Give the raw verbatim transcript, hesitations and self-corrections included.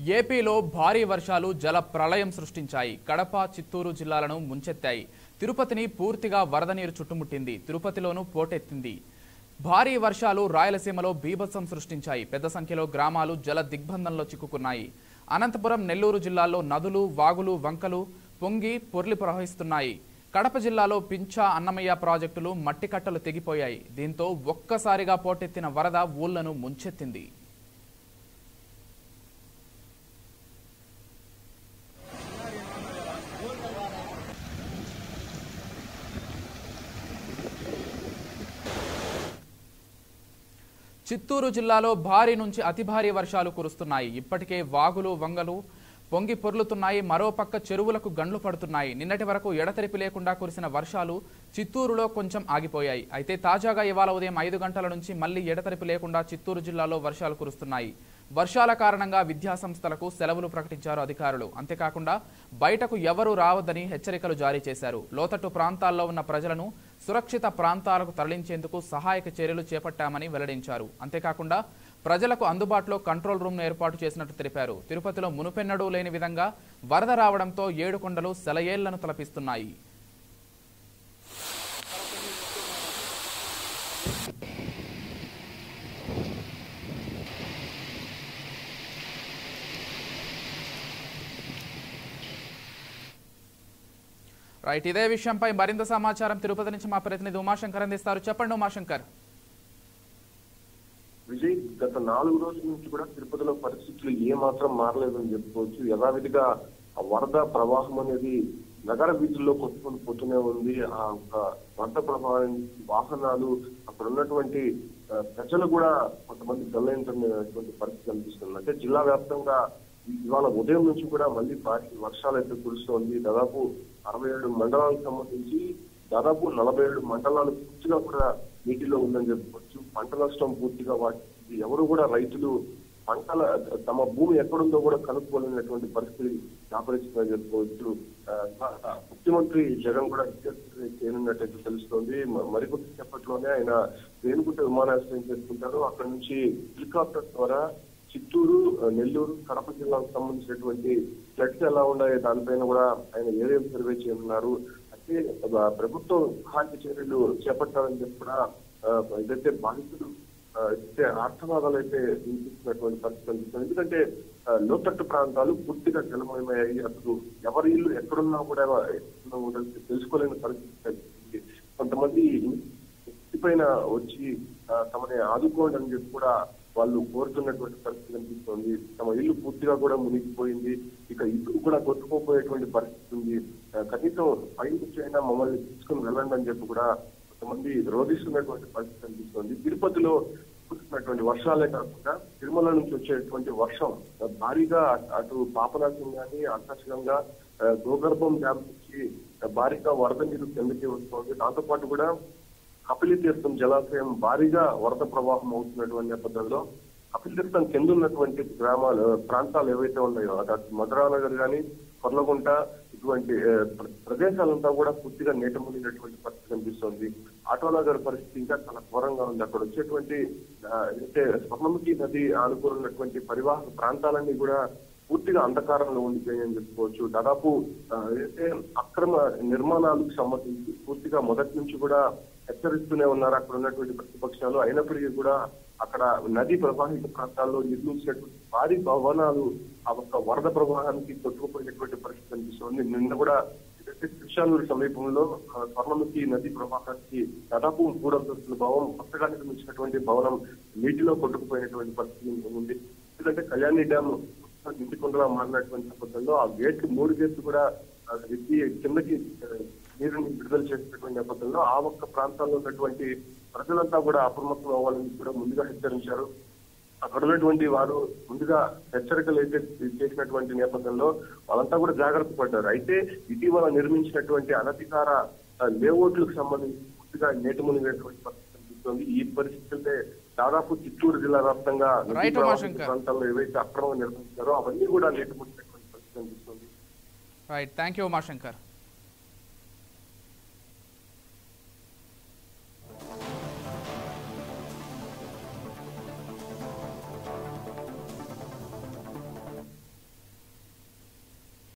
ఏపీలో భారీ వర్షాలు జల ప్రళయం సృష్టించాయి. కడప, చిత్తూరు జిల్లాలను ముంచెత్తాయి. తిరుపతిని పూర్తిగా వరద నీరు చుట్టుముట్టింది. తిరుపతిలోనూ పోటెత్తింది. భారీ వర్షాలు రాయలసీమలో బీభత్సం సృష్టించాయి. పెద్ద సంఖ్యలో గ్రామాలు జల దిగ్బంధంలో చిక్కుకున్నాయి. అనంతపురం, నెల్లూరు జిల్లాల్లో నదులు, వాగులు, వంకలు పొంగి పొర్లి ప్రవహిస్తున్నాయి. కడప జిల్లాలో పింఛా, అన్నమయ్య ప్రాజెక్టులు మట్టి కట్టలు తెగిపోయాయి. దీంతో ఒక్కసారిగా పోటెత్తిన వరద ఊళ్లను ముంచెత్తింది. చిత్తూరు జిల్లాలో భారీ నుంచి అతి భారీ వర్షాలు కురుస్తున్నాయి. ఇప్పటికే వాగులు, వంగలు పొంగి పొర్లుతున్నాయి. మరోపక్క చెరువులకు గండ్లు పడుతున్నాయి. నిన్నటి వరకు ఎడతెరిపి లేకుండా కురిసిన వర్షాలు చిత్తూరులో కొంచెం ఆగిపోయాయి. అయితే తాజాగా ఇవాళ ఉదయం ఐదు గంటల నుంచి మళ్లీ ఎడతెరిపి లేకుండా చిత్తూరు జిల్లాలో వర్షాలు కురుస్తున్నాయి. వర్షాల కారణంగా విద్యాసంస్థలకు సెలవులు ప్రకటించారు అధికారులు. అంతేకాకుండా బయటకు ఎవరూ రావద్దని హెచ్చరికలు జారీ చేశారు. లోతట్టు ప్రాంతాల్లో ఉన్న ప్రజలను సురక్షిత ప్రాంతాలకు తరలించేందుకు సహాయక చర్యలు చేపట్టామని వెల్లడించారు. అంతేకాకుండా ప్రజలకు అందుబాటులో కంట్రోల్ రూమ్ను ఏర్పాటు చేసినట్టు తెలిపారు. తిరుపతిలో మునుపెన్నడూ లేని విధంగా వరద రావడంతో ఏడు కొండలు సెలయేళ్లను తలపిస్తున్నాయి. రైట్, ఇదే విషయంపై మరింత సమాచారం తిరుపతి నుంచి మా ప్రతినిధి ఉమాశంకర్ అందిస్తారు. చెప్పండి ఉమాశంకర్. విజయ్, గత నాలుగు రోజుల నుంచి కూడా తిరుపతిలో పరిస్థితులు ఏ మాత్రం మారలేదని చెప్పుకోవచ్చు. యథావిధిగా ఆ వరద ప్రవాహం అనేది నగర వీధుల్లో కొట్టుకొని పోతూనే ఉంది. ఆ వరద ప్రవాహం వాహనాలు, అక్కడ ఉన్నటువంటి ప్రజలు కూడా కొంతమంది గల్లైనటువంటి పరిస్థితి కనిపిస్తుంది. అంటే జిల్లా వ్యాప్తంగా ఇవాళ ఉదయం నుంచి కూడా మళ్ళీ భారీ వర్షాలు అయితే కురుస్తోంది. దాదాపు అరవై ఏడు మండలాలకు సంబంధించి దాదాపు నలభై ఏడు మండలాలు పూర్తిగా కూడా నీటిలో ఉందని చెప్పుకోవచ్చు. పంట నష్టం పూర్తిగా వాటి ఎవరు కూడా రైతులు పంటల తమ భూమి ఎక్కడుందో కూడా కనుక్కోలేనటువంటి పరిస్థితి దాపరిస్తుందని చెప్పుకోవచ్చు. ముఖ్యమంత్రి జగన్ కూడా విజ్ఞప్తి చేయనున్నట్టయితే తెలుస్తోంది. మరికొద్ది సేపట్లోనే ఆయన రేణుగుంట విమానాశ్రయం చేసుకుంటారు. అక్కడ నుంచి హెలికాప్టర్ ద్వారా చిత్తూరు, నెల్లూరు, కడప జిల్లాకు సంబంధించినటువంటి ఫ్లడ్స్ ఎలా ఉన్నాయో దానిపైన కూడా ఆయన ఏరియా సర్వే చేయనున్నారు. అయితే ప్రభుత్వం సహాయక చర్యలు చేపట్టాలని చెప్పి కూడా ఏదైతే బాధితులు అయితే ఆర్థవాదాలు అయితే వినిపిస్తున్నటువంటి పరిస్థితి కనిపిస్తుంది. ఎందుకంటే లోతట్టు ప్రాంతాలు పూర్తిగా జలమయమయ్యాయి. అసలు ఎవరి ఇల్లు ఎక్కడున్నా కూడా తెలుసుకోలేని పరిస్థితి. కొంతమంది ఇంటి పైన వచ్చి తమని ఆదుకోండి అని చెప్పి కూడా వాళ్ళు కోరుతున్నటువంటి పరిస్థితి కనిపిస్తుంది. తమ ఇల్లు పూర్తిగా కూడా మునిగిపోయింది. ఇక ఇల్లు కూడా కొట్టుకోపోయేటువంటి పరిస్థితి ఉంది. కనీసం పై నుంచి అయినా మమ్మల్ని తీసుకుని వెళ్ళండి అని చెప్పి కూడా కొంతమంది రోధిస్తున్నటువంటి పరిస్థితి కనిపిస్తుంది. తిరుపతిలో కురుస్తున్నటువంటి వర్షాలే కాకుండా తిరుమల నుంచి వచ్చేటువంటి వర్షం భారీగా అటు పాపనాశం కానీ ఆకర్షకంగా గోగర్భం డ్యామ్ నుంచి భారీగా వరద నీరు కిందకి వస్తుంది. దాంతో పాటు కూడా కపిలి తీర్థం జలాశయం భారీగా వరద ప్రవాహం అవుతున్నటువంటి నేపథ్యంలో కపిలి తీర్థం కింద ఉన్నటువంటి గ్రామాలు ప్రాంతాలు ఏవైతే ఉన్నాయో అటు మధురానగర్ కానీ, కొర్లగుంట ఇటువంటి ప్రదేశాలంతా కూడా పూర్తిగా నీట మునిగినటువంటి పరిస్థితి కనిపిస్తుంది. ఆటోనగర్ పరిస్థితి ఇంకా చాలా ఘోరంగా ఉంది. అక్కడ వచ్చేటువంటి అయితే స్వర్ణముఖి నది ఆనుకున్నటువంటి పరివాహక ప్రాంతాలన్నీ కూడా పూర్తిగా అంధకారంలో ఉండిపోయాయని చెప్పుకోవచ్చు. దాదాపు అయితే అక్రమ నిర్మాణాలకు సంబంధించి పూర్తిగా మొదటి నుంచి కూడా హెచ్చరిస్తూనే ఉన్నారు అక్కడ ఉన్నటువంటి ప్రతిపక్షాలు. అయినప్పటికీ కూడా అక్కడ నది ప్రవాహిత ప్రాంతాల్లో నిర్మించినటువంటి భారీ భవనాలు ఆ ఒక్క వరద ప్రవాహానికి కొట్టుకుపోయినటువంటి పరిస్థితి కనిపిస్తుంది. నిన్న కూడా కృష్ణానూరు సమీపంలో స్వర్ణముఖి నది ప్రవాహానికి దాదాపు మూడు అంతస్తుల భవనం, కొత్తగా నిర్మించినటువంటి భవనం నీటిలో కొట్టుకుపోయినటువంటి పరిస్థితి ఉంది. ఎందుకంటే కళ్యాణి డ్యామ్ ఇంటికొండలా మారినటువంటి నేపథ్యంలో ఆ గేట్లు మూడు గేట్లు కూడా ఎత్తి కిందకి నీరుని విడుదల చేసినటువంటి నేపథ్యంలో ఆ ఒక్క ప్రాంతాల్లో ఉన్నటువంటి ప్రజలంతా కూడా అప్రమత్తం అవ్వాలని కూడా ముందుగా హెచ్చరించారు. అక్కడ ఉన్నటువంటి వారు ముందుగా హెచ్చరికలు అయితే చేసినటువంటి నేపథ్యంలో వాళ్ళంతా కూడా జాగ్రత్త పడ్డారు. అయితే ఇటీవల నిర్మించినటువంటి అనధికార లేఅవుట్లకు సంబంధించి పూర్తిగా నేటి మునిగినటువంటి పరిస్థితి కనిపిస్తుంది. ఈ పరిస్థితులే దాదాపు చిత్తూరు జిల్లా వ్యాప్తంగా ప్రాంతాల్లో ఏవైతే అక్రమంగా నిర్మించారో అవన్నీ కూడా నేటి మునిగినటువంటి పరిస్థితి కనిపిస్తుంది. Right, thank you Umashankar.